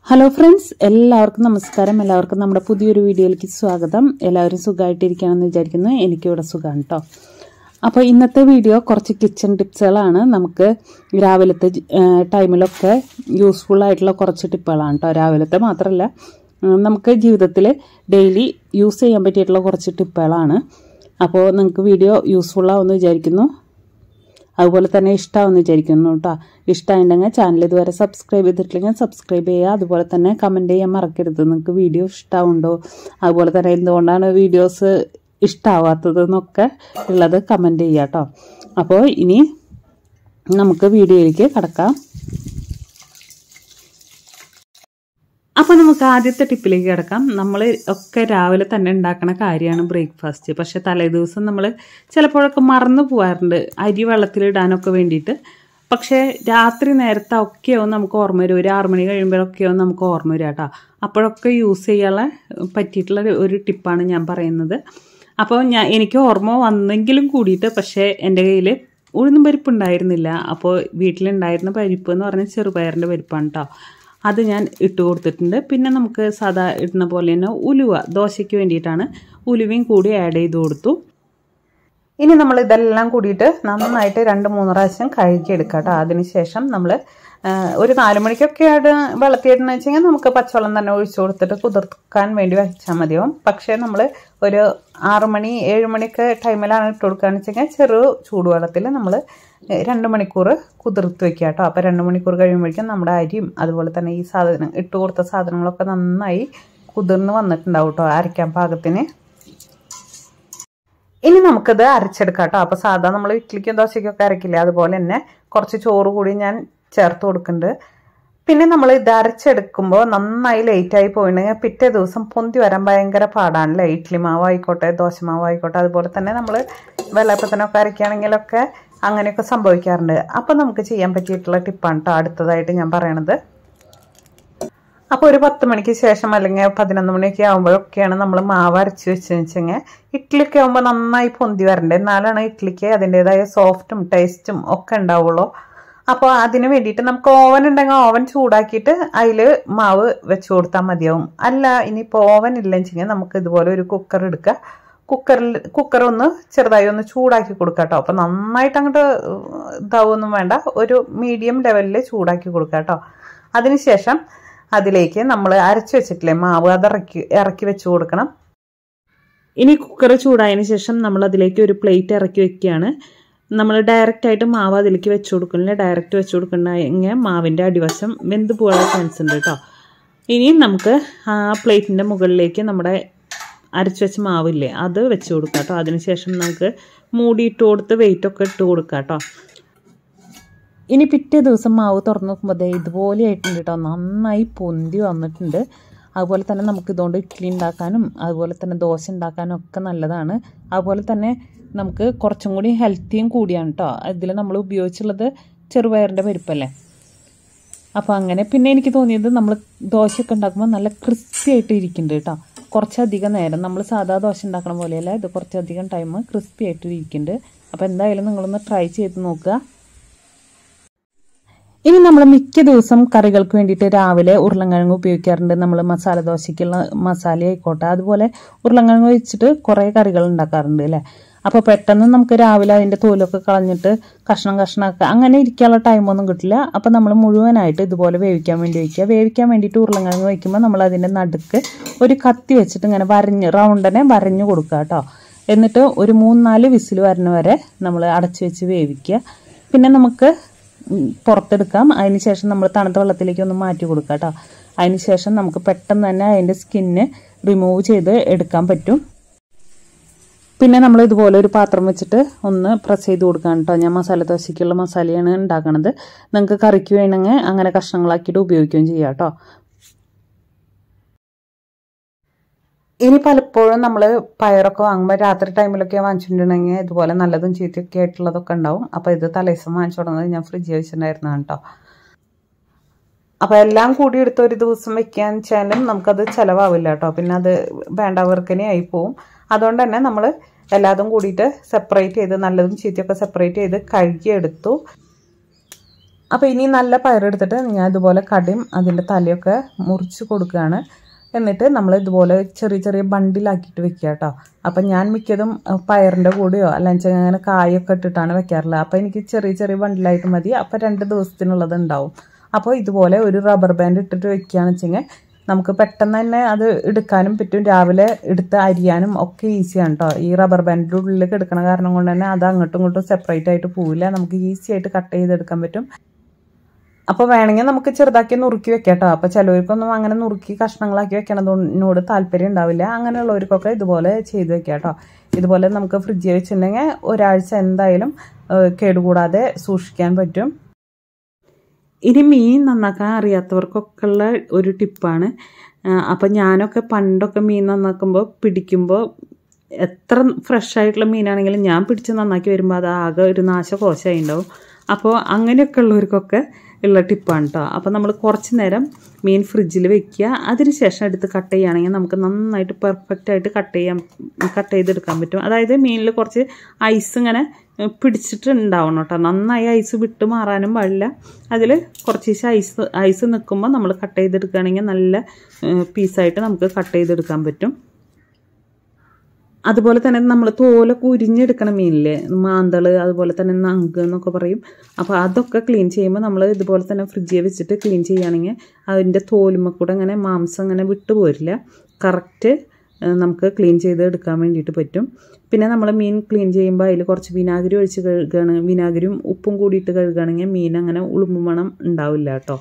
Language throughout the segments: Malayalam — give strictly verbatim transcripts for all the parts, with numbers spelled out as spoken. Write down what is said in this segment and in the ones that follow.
ഹലോ ഫ്രണ്ട്സ്, എല്ലാവർക്കും നമസ്കാരം. എല്ലാവർക്കും നമ്മുടെ പുതിയൊരു വീഡിയോയിലേക്ക് സ്വാഗതം. എല്ലാവരും സുഖമായിട്ടിരിക്കുകയാണെന്ന് വിചാരിക്കുന്നു. എനിക്കിവിടെ സുഖമാണ് കേട്ടോ. അപ്പോൾ ഇന്നത്തെ വീഡിയോ കുറച്ച് കിച്ചൺ ടിപ്സുകളാണ്. നമുക്ക് രാവിലത്തെ ടൈമിലൊക്കെ യൂസ്ഫുൾ ആയിട്ടുള്ള കുറച്ച് ടിപ്പുകളാണ് കേട്ടോ. രാവിലത്തെ മാത്രമല്ല, നമുക്ക് ജീവിതത്തിൽ ഡെയിലി യൂസ് ചെയ്യാൻ പറ്റിയിട്ടുള്ള കുറച്ച് ടിപ്പുകളാണ്. അപ്പോൾ നിങ്ങൾക്ക് വീഡിയോ യൂസ്ഫുൾ ആവുമെന്ന് വിചാരിക്കുന്നു. അതുപോലെ തന്നെ ഇഷ്ടമാവുമെന്ന് വിചാരിക്കുന്നു കേട്ടോ. ഇഷ്ടമായിട്ടുണ്ടെങ്കിൽ ചാനൽ ഇതുവരെ സബ്സ്ക്രൈബ് ചെയ്തിട്ടില്ലെങ്കിൽ സബ്സ്ക്രൈബ് ചെയ്യുക. അതുപോലെ തന്നെ കമൻറ്റ് ചെയ്യാൻ മറക്കരുത്. നിങ്ങൾക്ക് വീഡിയോ ഇഷ്ടമുണ്ടോ, അതുപോലെ തന്നെ എന്തുകൊണ്ടാണ് വീഡിയോസ് ഇഷ്ടമാവാത്തതെന്നൊക്കെ ഉള്ളത് കമൻറ്റ് ചെയ്യുക കേട്ടോ. അപ്പോൾ ഇനി നമുക്ക് വീഡിയോയിലേക്ക് കടക്കാം. അപ്പോൾ നമുക്ക് ആദ്യത്തെ ടിപ്പിലേക്ക് കിടക്കാം. നമ്മൾ ഒക്കെ രാവിലെ തന്നെ ഉണ്ടാക്കുന്ന കാര്യമാണ് ബ്രേക്ക്ഫാസ്റ്റ്. പക്ഷെ തലേദിവസം നമ്മൾ ചിലപ്പോഴൊക്കെ മറന്നു പോകാറുണ്ട് അരി വെള്ളത്തിലിടാനൊക്കെ വേണ്ടിയിട്ട്. പക്ഷേ രാത്രി നേരത്തെ ഒക്കെയാവും നമുക്ക് ഓർമ്മ വരും. ഒരു ആറു മണി കഴിയുമ്പോഴൊക്കെയാവും നമുക്ക് ഓർമ്മ വരിക കേട്ടോ. അപ്പോഴൊക്കെ യൂസ് ചെയ്യാനുള്ള പറ്റിയിട്ടുള്ള ഒരു ടിപ്പാണ് ഞാൻ പറയുന്നത്. അപ്പോൾ ഞാൻ എനിക്ക് ഓർമ്മ വന്നെങ്കിലും കൂടിയിട്ട് പക്ഷേ എൻ്റെ കയ്യിൽ ഉഴുന്നും പരിപ്പ് ഉണ്ടായിരുന്നില്ല. അപ്പോൾ വീട്ടിലുണ്ടായിരുന്ന പരിപ്പ് എന്ന് പറഞ്ഞാൽ ചെറുപയറിൻ്റെ പരിപ്പാണ് കേട്ടോ. അത് ഞാൻ ഇട്ട് കൊടുത്തിട്ടുണ്ട്. പിന്നെ നമുക്ക് സാധാ ഇടുന്ന പോലെ തന്നെ ഉലുവ, ദോശയ്ക്ക് വേണ്ടിയിട്ടാണ് ഉലുവയും കൂടി ആഡ് ചെയ്ത് കൊടുത്തു. ഇനി നമ്മൾ ഇതെല്ലാം കൂടിയിട്ട് നന്നായിട്ട് രണ്ട് മൂന്ന് പ്രാവശ്യം കഴുകിയെടുക്കുക കേട്ടോ. അതിനുശേഷം നമ്മൾ ഒരു നാല് മണിക്കൊക്കെ ആയിട്ട് വെള്ളത്തിയിട്ടെന്ന് വെച്ച് കഴിഞ്ഞാൽ നമുക്ക് പച്ചവെള്ളം തന്നെ ഒഴിച്ചു കൊടുത്തിട്ട് കുതിർക്കാൻ വേണ്ടി വെച്ചാൽ മതിയാവും. പക്ഷേ നമ്മൾ ഒരു ആറ് മണി ഏഴ് മണിയൊക്കെ ടൈമിലാണ് ഇട്ട് കൊടുക്കുകയെന്ന് വെച്ച് കഴിഞ്ഞാൽ ചെറു ചൂടുവെള്ളത്തിൽ നമ്മൾ രണ്ട് മണിക്കൂർ കുതിർത്ത് വെക്കുക കേട്ടോ. അപ്പോൾ രണ്ട് മണിക്കൂർ കഴിയുമ്പോഴേക്കും നമ്മുടെ അരിയും അതുപോലെ തന്നെ ഈ സാധനം ഇട്ട് കൊടുത്ത സാധനങ്ങളൊക്കെ നന്നായി കുതിർന്ന് വന്നിട്ടുണ്ടാവും കേട്ടോ, അരയ്ക്കാൻ പാകത്തിന്. ഇനി നമുക്കത് അരച്ചെടുക്കാം കേട്ടോ. അപ്പോൾ സാധാ നമ്മൾ ഇഡ്ഡലിക്കും ദോശയ്ക്കൊക്കെ അരക്കില്ലേ, അതുപോലെ തന്നെ കുറച്ച് ചോറ് കൂടി ഞാൻ ചേർത്ത് കൊടുക്കുന്നുണ്ട്. പിന്നെ നമ്മൾ ഇത് അരച്ചെടുക്കുമ്പോൾ നന്നായി ലേറ്റായി പോയിട്ടുണ്ടെങ്കിൽ പിറ്റേ ദിവസം പൊന്തി വരാൻ ഭയങ്കര പാടാണല്ലേ. ഇഡ്ഡലി മാവ് ആയിക്കോട്ടെ, ദോശ മാവ് ആയിക്കോട്ടെ, അതുപോലെ തന്നെ നമ്മൾ വെള്ളയപ്പത്തിനൊക്കെ അരയ്ക്കുകയാണെങ്കിലൊക്കെ അങ്ങനെയൊക്കെ സംഭവിക്കാറുണ്ട്. അപ്പോൾ നമുക്ക് ചെയ്യാൻ പറ്റിയിട്ടുള്ള ടിപ്പാണ് കേട്ടോ അടുത്തതായിട്ട് ഞാൻ പറയണത്. അപ്പോൾ ഒരു പത്ത് മണിക്ക് ശേഷം അല്ലെങ്കിൽ പതിനൊന്ന് മണിയൊക്കെ ആകുമ്പോഴൊക്കെയാണ് നമ്മൾ മാവ് അരച്ച് വെച്ച് വെച്ചെങ്കിൽ ഇഡ്ഡലിയൊക്കെ ആകുമ്പോൾ നന്നായി പൊന്തി വരണ്ടേ, എന്നാലാണ് ഇഡ്ഡലിക്ക് അതിൻ്റെതായ സോഫ്റ്റും ടേസ്റ്റും ഒക്കെ ഉണ്ടാവുള്ളൂ. അപ്പോൾ അതിന് വേണ്ടിയിട്ട് നമുക്ക് ഓവൻ ഉണ്ടെങ്കിൽ ഓവൻ ചൂടാക്കിയിട്ട് അതിൽ മാവ് വെച്ച് കൊടുത്താൽ മതിയാവും. അല്ല ഇനിയിപ്പോൾ ഓവൻ ഇല്ലെന്ന് വെച്ചെങ്കിൽ നമുക്ക് ഇതുപോലെ ഒരു കുക്കർ എടുക്കുക. കുക്കറിൽ കുക്കർ ഒന്ന് ചെറുതായി ഒന്ന് ചൂടാക്കി കൊടുക്കുക കേട്ടോ. അപ്പോൾ നന്നായിട്ട് അങ്ങോട്ട് ഇതാവൊന്നും വേണ്ട, ഒരു മീഡിയം ലെവലിൽ ചൂടാക്കി കൊടുക്കുക കേട്ടോ. അതിനുശേഷം അതിലേക്ക് നമ്മൾ അരച്ച് വെച്ചിട്ടില്ലേ മാവ്, അത് ഇറക്കി ഇറക്കി വെച്ച് കൊടുക്കണം. ഇനി കുക്കർ ചൂടായതിന് ശേഷം നമ്മൾ അതിലേക്ക് ഒരു പ്ലേറ്റ് ഇറക്കി വെക്കുകയാണ്. നമ്മൾ ഡയറക്റ്റ് ആയിട്ട് മാവ് അതിലേക്ക് വെച്ച് കൊടുക്കുന്നില്ല. ഡയറക്റ്റ് വെച്ച് കൊടുക്കണമെങ്കിൽ മാവിൻ്റെ അടിവശം വെന്ത് പോകാനുള്ള ചാൻസ് ഉണ്ട് കേട്ടോ. ഇനിയും നമുക്ക് ആ പ്ലേറ്റിൻ്റെ മുകളിലേക്ക് നമ്മുടെ അരച്ച് വെച്ച മാവില്ലേ അത് വെച്ച് കൊടുക്കാം കേട്ടോ. അതിനുശേഷം നമുക്ക് മൂടി ഇട്ട് കൊടുത്ത് വെയിറ്റ് ഒക്കെ ഇട്ട് കൊടുക്കാം കേട്ടോ. ഇനി പിറ്റേ ദിവസം മാവ് തുറന്ന് നോക്കുമ്പോൾ ദേ ഇതുപോലെ ആയിട്ടുണ്ട് കേട്ടോ, നന്നായി പൊന്തി വന്നിട്ടുണ്ട്. അതുപോലെ തന്നെ നമുക്ക് ഇതുകൊണ്ട് ഇഡ്ഡലി ഉണ്ടാക്കാനും അതുപോലെ തന്നെ ദോശ ഉണ്ടാക്കാനും ഒക്കെ നല്ലതാണ്. അതുപോലെ തന്നെ നമുക്ക് കുറച്ചും കൂടി ഹെൽത്തിയും കൂടിയാണ് കേട്ടോ. ഇതിൽ നമ്മൾ ഉപയോഗിച്ചുള്ളത് ചെറുപയറിൻ്റെ പരിപ്പല്ലേ. അപ്പോൾ അങ്ങനെ പിന്നെ എനിക്ക് തോന്നിയത് നമ്മൾ ദോശയൊക്കെ ഉണ്ടാക്കുമ്പോൾ നല്ല ക്രിസ്പി ആയിട്ട് ഇരിക്കുന്നുണ്ട് കേട്ടോ. കുറച്ചധികം നേരം നമ്മൾ സാധാ ദോശ ഉണ്ടാക്കണ പോലെയല്ല, ഇത് കുറച്ചധികം ടൈം ക്രിസ്പി ആയിട്ട് ഇരിക്കുന്നുണ്ട്. അപ്പോൾ എന്തായാലും നിങ്ങളൊന്ന് ട്രൈ ചെയ്ത് നോക്കുക. ഇനി നമ്മൾ മിക്ക ദിവസം കറികൾക്ക് വേണ്ടിയിട്ട് രാവിലെ ഉരുളൻകിഴങ്ങ് ഉപയോഗിക്കാറുണ്ട്. നമ്മൾ മസാല ദോശയ്ക്കുള്ള മസാല ആയിക്കോട്ടെ, അതുപോലെ ഉരുളൻകിഴങ്ങ് വെച്ചിട്ട് കുറേ കറികൾ ഉണ്ടാക്കാറുണ്ട് അല്ലേ. അപ്പോൾ പെട്ടെന്ന് നമുക്ക് രാവിലെ അതിൻ്റെ തോലൊക്കെ കളഞ്ഞിട്ട് കഷ്ണം കഷ്ണമൊക്കെ അങ്ങനെ ഇരിക്കാനുള്ള ടൈമൊന്നും കിട്ടില്ല. അപ്പോൾ നമ്മൾ മുഴുവനായിട്ട് ഇതുപോലെ വേവിക്കാൻ വേണ്ടി വയ്ക്കുക. വേവിക്കാൻ വേണ്ടിയിട്ട് ഉരുളൻകിഴങ്ങ് വയ്ക്കുമ്പോൾ നമ്മൾ അതിൻ്റെ നടുക്ക് ഒരു കത്തി വെച്ചിട്ട് ഇങ്ങനെ വരഞ്ഞ് റൗണ്ടനെ വരഞ്ഞു കൊടുക്കുക കേട്ടോ. എന്നിട്ട് ഒരു മൂന്ന് നാല് വിസിൽ വരുന്ന വരെ നമ്മൾ അടച്ചു വെച്ച് വേവിക്കുക. പിന്നെ നമുക്ക് പുറത്തെടുക്കാം. അതിന് ശേഷം നമ്മൾ തണുത്ത വെള്ളത്തിലേക്ക് ഒന്ന് മാറ്റി കൊടുക്കുക കേട്ടോ. അതിന് ശേഷം നമുക്ക് പെട്ടെന്ന് തന്നെ അതിൻ്റെ സ്കിന്ന് റിമൂവ് ചെയ്ത് എടുക്കാൻ പറ്റും. പിന്നെ നമ്മൾ ഇതുപോലെ ഒരു പാത്രം വെച്ചിട്ട് ഒന്ന് പ്രസ് ചെയ്ത് കൊടുക്കാം കേട്ടോ. ഞാൻ മസാല ദോശയ്ക്കുള്ള മസാലയാണ് ഉണ്ടാക്കണത്. നിങ്ങൾക്ക് കറിക്ക് വേണമെങ്കിൽ അങ്ങനെ കഷ്ണങ്ങളാക്കിയിട്ട് ഉപയോഗിക്കുകയും ചെയ്യാം കേട്ടോ. ഇനി പലപ്പോഴും നമ്മൾ പയറൊക്കെ വാങ്ങുമ്പോൾ രാത്രി ടൈമിലൊക്കെ വാങ്ങിച്ചിട്ടുണ്ടെങ്കിൽ ഇതുപോലെ നല്ലതും ചീത്തയൊക്കെ ആയിട്ടുള്ളതൊക്കെ ഉണ്ടാവും. അപ്പോൾ ഇത് തലേദിവസം വാങ്ങിച്ചു തുടങ്ങുന്നത് ഞാൻ ഫ്രിഡ്ജിൽ വെച്ചിട്ടുണ്ടായിരുന്നതാണ് കേട്ടോ. അപ്പോൾ എല്ലാം കൂടി എടുത്ത് ഒരു ദിവസം വെക്കാൻ വെച്ചാലും നമുക്കത് ചിലവാവില്ല കേട്ടോ. പിന്നെ അത് വേണ്ടവർക്കനെ ആയി പോവും. അതുകൊണ്ട് തന്നെ നമ്മൾ എല്ലാതും കൂടിയിട്ട് സെപ്പറേറ്റ് ചെയ്ത് നല്ലതും ചീത്തയൊക്കെ സെപ്പറേറ്റ് ചെയ്ത് കഴുകിയെടുത്തു. അപ്പോൾ ഇനി നല്ല പയറെടുത്തിട്ട് ഞാൻ ഇതുപോലെ കടിയും അതിൻ്റെ തലയൊക്കെ മുറിച്ച് കൊടുക്കുകയാണ്. എന്നിട്ട് നമ്മൾ ഇതുപോലെ ചെറിയ ചെറിയ ബണ്ടിലാക്കിയിട്ട് വെക്കുക കേട്ടോ. അപ്പം ഞാൻ മിക്കതും പയറിൻ്റെ കൂടെയോ അല്ലെങ്കിൽ അങ്ങനെ കായൊക്കെ ഇട്ടിട്ടാണ് വെക്കാറുള്ളത്. അപ്പോൾ എനിക്ക് ചെറിയ ചെറിയ ബണ്ടിലായിട്ട് മതി. അപ്പോൾ രണ്ട് ദിവസത്തിനുള്ളത് ഉണ്ടാവും. അപ്പോൾ ഇതുപോലെ ഒരു റബ്ബർ ബാൻഡ് ഇട്ടിട്ട് വെക്കുകയാണെന്ന് വെച്ചെങ്കിൽ നമുക്ക് പെട്ടെന്ന് തന്നെ അത് എടുക്കാനും പറ്റും. രാവിലെ എടുത്ത് അരിയാനും ഒക്കെ ഈസിയാണ് കേട്ടോ. ഈ റബ്ബർ ബാൻഡിൻ്റെ ഉള്ളിലേക്ക് എടുക്കണ കാരണം കൊണ്ട് തന്നെ അത് അങ്ങോട്ടും ഇങ്ങോട്ടും സെപ്പറേറ്റ് ആയിട്ട് പോവില്ല. നമുക്ക് ഈസി ആയിട്ട് കട്ട് ചെയ്തെടുക്കാൻ പറ്റും. അപ്പോൾ വേണമെങ്കിൽ നമുക്ക് ചെറുതാക്കി നുറുക്കി വെക്കാം കേട്ടോ. അപ്പോൾ ചിലവർക്കൊന്നും അങ്ങനെ നുറുക്കി കഷ്ണങ്ങളാക്കി വെക്കണതിനോട് താല്പര്യം ഉണ്ടാവില്ല. അങ്ങനെയുള്ളവർക്കൊക്കെ ഇതുപോലെ ചെയ്ത് വെക്കാം കേട്ടോ. ഇതുപോലെ നമുക്ക് ഫ്രിഡ്ജിൽ വെച്ചിട്ടുണ്ടെങ്കിൽ ഒരാഴ്ച എന്തായാലും കേടുകൂടാതെ സൂക്ഷിക്കാൻ പറ്റും. ഇനി മീൻ നന്നാക്കാൻ അറിയാത്തവർക്കൊക്കെ ഉള്ള ഒരു ടിപ്പാണ്. അപ്പം ഞാനൊക്കെ പണ്ടൊക്കെ മീൻ നന്നാക്കുമ്പോൾ പിടിക്കുമ്പോൾ എത്ര ഫ്രഷ് ആയിട്ടുള്ള മീനാണെങ്കിലും ഞാൻ പിടിച്ച് നന്നാക്കി വരുമ്പോൾ അത് ആകെ ഒരു നാശകോശമായി ഉണ്ടാവും. അപ്പോൾ അങ്ങനെയൊക്കെ ഉള്ളവർക്കൊക്കെ ഉള്ള ടിപ്പാണ് കേട്ടോ. അപ്പോൾ നമ്മൾ കുറച്ച് നേരം മീൻ ഫ്രിഡ്ജിൽ വെക്കുക. അതിന് ശേഷം എടുത്ത് കട്ട് ചെയ്യുകയാണെങ്കിൽ നമുക്ക് നന്നായിട്ട് പെർഫെക്റ്റ് ആയിട്ട് കട്ട് ചെയ്യാൻ കട്ട് ചെയ്തെടുക്കാൻ പറ്റും. അതായത് മീനിൽ കുറച്ച് ഐസ് ഇങ്ങനെ പിടിച്ചിട്ട് ഉണ്ടാവണം കേട്ടോ. നന്നായി ഐസ് വിട്ട് മാറാനും പാടില്ല. അതിൽ കുറച്ച് ഐസ് ഐസ് നിൽക്കുമ്പോൾ നമ്മൾ കട്ട് ചെയ്തെടുക്കുകയാണെങ്കിൽ നല്ല പീസായിട്ട് നമുക്ക് കട്ട് ചെയ്തെടുക്കാൻ പറ്റും. അതുപോലെ തന്നെ നമ്മൾ തോലൊക്കെ ഉരിഞ്ഞെടുക്കണ മീനില്ലേ, മാന്തൾ, അതുപോലെ തന്നെ നങ്ക് എന്നൊക്കെ പറയും. അപ്പോൾ അതൊക്കെ ക്ലീൻ ചെയ്യുമ്പോൾ നമ്മൾ ഇതുപോലെ തന്നെ ഫ്രിഡ്ജിൽ വെച്ചിട്ട് ക്ലീൻ ചെയ്യുകയാണെങ്കിൽ അതിൻ്റെ തോലുമ്മ കൂടെ അങ്ങനെ മാംസം അങ്ങനെ വിട്ടു പോരില്ല. കറക്റ്റ് നമുക്ക് ക്ലീൻ ചെയ്ത് എടുക്കാൻ വേണ്ടിയിട്ട് പറ്റും. പിന്നെ നമ്മൾ മീൻ ക്ലീൻ ചെയ്യുമ്പോൾ അതിൽ കുറച്ച് വിനാഗിരി ഒഴിച്ച് കഴുകുകയാണ്. വിനാഗിരിയും ഉപ്പും കൂടിയിട്ട് കഴുകുകയാണെങ്കിൽ മീൻ അങ്ങനെ ഉളുമ്പ് മണം ഉണ്ടാവില്ല കേട്ടോ.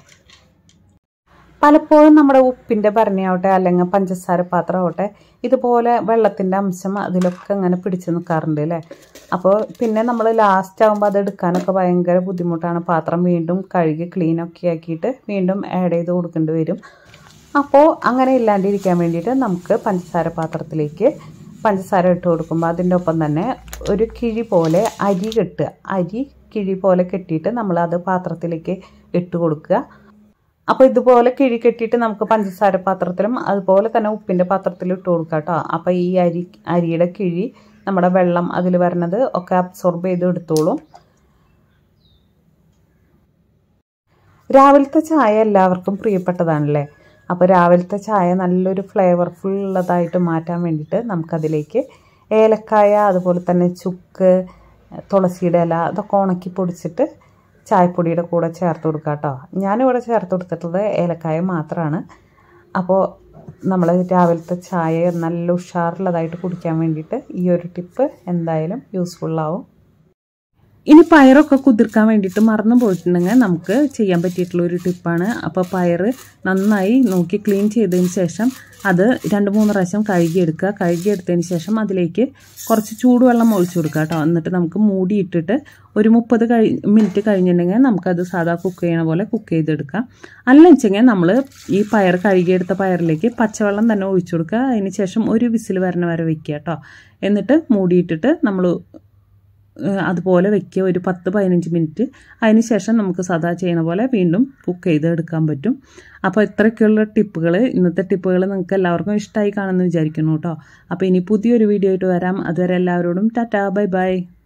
പലപ്പോഴും നമ്മുടെ ഉപ്പിൻ്റെ ഭരണിയാവട്ടെ അല്ലെങ്കിൽ പഞ്ചസാര പാത്രമാവട്ടെ ഇതുപോലെ വെള്ളത്തിൻ്റെ അംശം അതിലൊക്കെ അങ്ങനെ പിടിച്ച് നിൽക്കാറുണ്ട് അല്ലേ. അപ്പോൾ പിന്നെ നമ്മൾ ലാസ്റ്റ് ആകുമ്പോൾ അത് എടുക്കാനൊക്കെ ഭയങ്കര ബുദ്ധിമുട്ടാണ്. പാത്രം വീണ്ടും കഴുകി ക്ലീനൊക്കെ ആക്കിയിട്ട് വീണ്ടും ആഡ് ചെയ്ത് കൊടുക്കേണ്ടി വരും. അപ്പോൾ അങ്ങനെ ഇല്ലാണ്ടിരിക്കാൻ വേണ്ടിയിട്ട് നമുക്ക് പഞ്ചസാര പാത്രത്തിലേക്ക് പഞ്ചസാര ഇട്ട് കൊടുക്കുമ്പോൾ അതിൻ്റെ ഒപ്പം തന്നെ ഒരു കിഴി പോലെ അരി കെട്ടുക. അരി കിഴി പോലെ കെട്ടിയിട്ട് നമ്മളത് പാത്രത്തിലേക്ക് ഇട്ട് കൊടുക്കുക. അപ്പോൾ ഇതുപോലെ കിഴി കെട്ടിയിട്ട് നമുക്ക് പഞ്ചസാര പാത്രത്തിലും അതുപോലെ തന്നെ ഉപ്പിൻ്റെ പാത്രത്തിലും ഇട്ട് കൊടുക്കുക കേട്ടോ. അപ്പോൾ ഈ അരി അരിയുടെ കിഴി നമ്മുടെ വെള്ളം അതിൽ വരുന്നത് ഒക്കെ അബ്സോർബ് ചെയ്ത് എടുത്തോളും. രാവിലത്തെ ചായ എല്ലാവർക്കും പ്രിയപ്പെട്ടതാണല്ലേ. അപ്പോൾ രാവിലത്തെ ചായ നല്ലൊരു ഫ്ലേവർഫുൾ ഉള്ളതായിട്ട് മാറ്റാൻ വേണ്ടിയിട്ട് നമുക്കതിലേക്ക് ഏലക്കായ, അതുപോലെ തന്നെ ചുക്ക്, തുളസിയുടെ ഇല അതൊക്കെ ഉണക്കി പൊടിച്ചിട്ട് ചായപ്പൊടിയുടെ കൂടെ ചേർത്ത് കൊടുക്കുക കേട്ടോ. ഞാനിവിടെ ചേർത്ത് കൊടുത്തിട്ടുള്ളത് ഏലക്കായ മാത്രമാണ്. അപ്പോൾ നമ്മൾ രാവിലത്തെ ചായ നല്ല ഉഷാറുള്ളതായിട്ട് കുടിക്കാൻ വേണ്ടിയിട്ട് ഈ ഒരു ടിപ്പ് എന്തായാലും യൂസ്ഫുള്ളാവും. ഇനി പയറൊക്കെ കുതിർക്കാൻ വേണ്ടിയിട്ട് മറന്നു പോയിട്ടുണ്ടെങ്കിൽ നമുക്ക് ചെയ്യാൻ പറ്റിയിട്ടുള്ള ഒരു ടിപ്പാണ്. അപ്പോൾ പയർ നന്നായി നോക്കി ക്ലീൻ ചെയ്തതിന് ശേഷം അത് രണ്ട് മൂന്ന് പ്രാവശ്യം കഴുകിയെടുക്കുക. കഴുകിയെടുത്തതിന് ശേഷം അതിലേക്ക് കുറച്ച് ചൂടുവെള്ളം ഒഴിച്ചു കൊടുക്കുക കേട്ടോ. എന്നിട്ട് നമുക്ക് മൂടിയിട്ടിട്ട് ഒരു മുപ്പത് കഴി മിനിറ്റ് കഴിഞ്ഞിട്ടുണ്ടെങ്കിൽ നമുക്കത് സാധാ കുക്ക് ചെയ്യണ പോലെ കുക്ക് ചെയ്തെടുക്കാം. അല്ലെന്ന് വെച്ചെങ്കിൽ നമ്മൾ ഈ പയർ കഴുകിയെടുത്ത പയറിലേക്ക് പച്ചവെള്ളം തന്നെ ഒഴിച്ചു കൊടുക്കുക. അതിന് ശേഷം ഒരു വിസിൽ വരണ വരെ വെക്കുക കേട്ടോ. എന്നിട്ട് മൂടിയിട്ടിട്ട് നമ്മൾ അതുപോലെ വെക്കുക ഒരു പത്ത് പതിനഞ്ച് മിനിറ്റ്. അതിന് ശേഷം നമുക്ക് സാധാ ചെയ്യണ പോലെ വീണ്ടും കുക്ക് ചെയ്ത് എടുക്കാൻ പറ്റും. അപ്പോൾ ഇത്രയൊക്കെയുള്ള ടിപ്പുകൾ, ഇന്നത്തെ ടിപ്പുകൾ നിങ്ങൾക്ക് എല്ലാവർക്കും ഇഷ്ടമായി കാണുമെന്ന് വിചാരിക്കുന്നു കേട്ടോ. അപ്പോൾ ഇനി പുതിയൊരു വീഡിയോ ആയിട്ട് വരാം. അതുവരെ എല്ലാവരോടും ടാറ്റാ, ബൈ ബൈ.